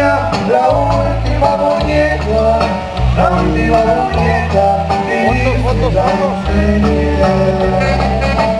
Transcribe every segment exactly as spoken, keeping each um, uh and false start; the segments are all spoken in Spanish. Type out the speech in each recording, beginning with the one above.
niña, la última muñeca, la última muñeca que hice la enseñé.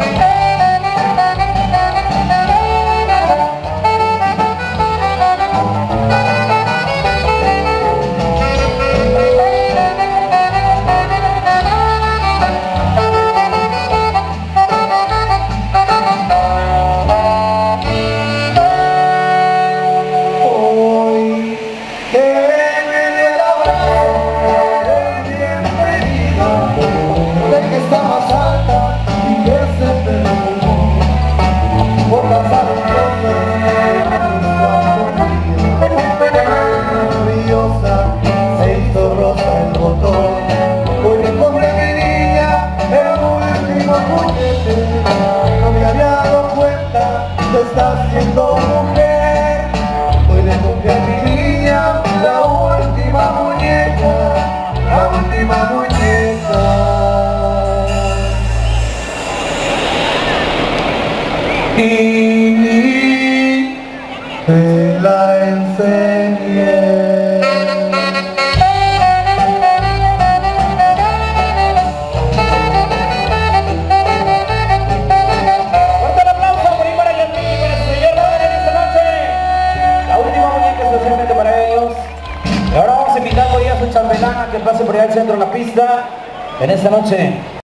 No me había dado cuenta, te estás haciendo mujer. Hoy le compré a mi niña la última muñeca, la última muñeca. Y te la enseñé. Y ahora vamos a invitar por ahí a su chambelán a que pase por allá al centro de la pista en esta noche.